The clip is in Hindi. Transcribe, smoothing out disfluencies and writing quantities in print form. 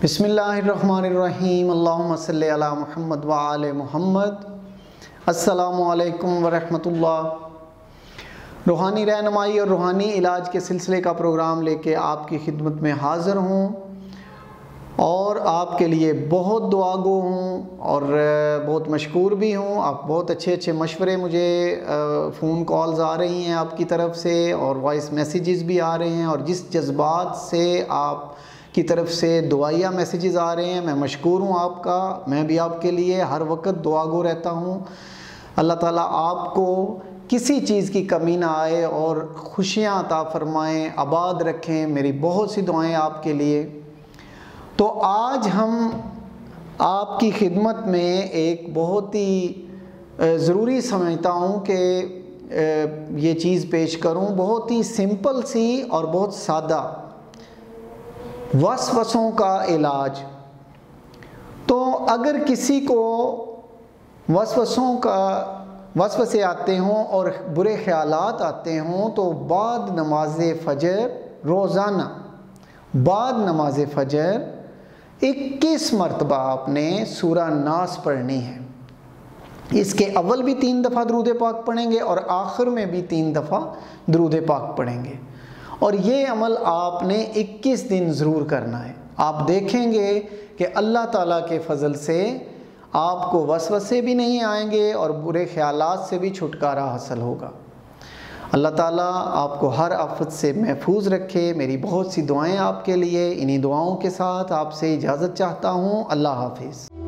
बिस्मिल्लाहिर्रहमानिर्रहीम अल्लाहुम्मा सल्लि अला मुहम्मद व आले मुहम्मद। अस्सलामु अलैकुम व रहमतुल्लाह। रूहानी रहनुमाई और रूहानी इलाज के सिलसिले का प्रोग्राम लेके आपकी खिदमत में हाज़िर हूँ और आपके लिए बहुत दुआगो हूँ और बहुत मशकूर भी हूँ। आप बहुत अच्छे मशवरे मुझे फ़ोन कॉल्स आ रही हैं आपकी तरफ से और वॉइस मैसेजेस भी आ रहे हैं, और जिस जज्बात से आप की तरफ से दुआया मैसेजेस आ रहे हैं, मैं मशकूर हूँ आपका। मैं भी आपके लिए हर वक्त दुआगो रहता हूँ। अल्लाह ताला आपको किसी चीज़ की कमी ना आए और खुशियाँ अता फ़रमाएँ, आबाद रखें। मेरी बहुत सी दुआएं आपके लिए। तो आज हम आपकी खिदमत में एक बहुत ही ज़रूरी समझता हूँ कि ये चीज़ पेश करूँ, बहुत ही सिंपल सी और बहुत सादा, वसवसों का इलाज। तो अगर किसी को वसवसे आते हों और बुरे ख़यालात आते हों तो बाद नमाज फ़जर, रोज़ाना बाद नमाज फ़जर 21 मरतबा आपने सूरा नास पढ़नी है। इसके अव्वल भी 3 दफ़ा दरूद पाक पढ़ेंगे और आखिर में भी 3 दफ़ा दरूद पाक पढ़ेंगे, और ये अमल आपने 21 दिन ज़रूर करना है। आप देखेंगे कि अल्लाह ताला के फ़ज़ल से आपको वसवसे भी नहीं आएंगे और बुरे ख़यालात से भी छुटकारा हासिल होगा। अल्लाह ताला आपको हर आफत से महफूज रखे। मेरी बहुत सी दुआएं आपके लिए। इन्हीं दुआओं के साथ आपसे इजाज़त चाहता हूँ। अल्लाह हाफ़िज़।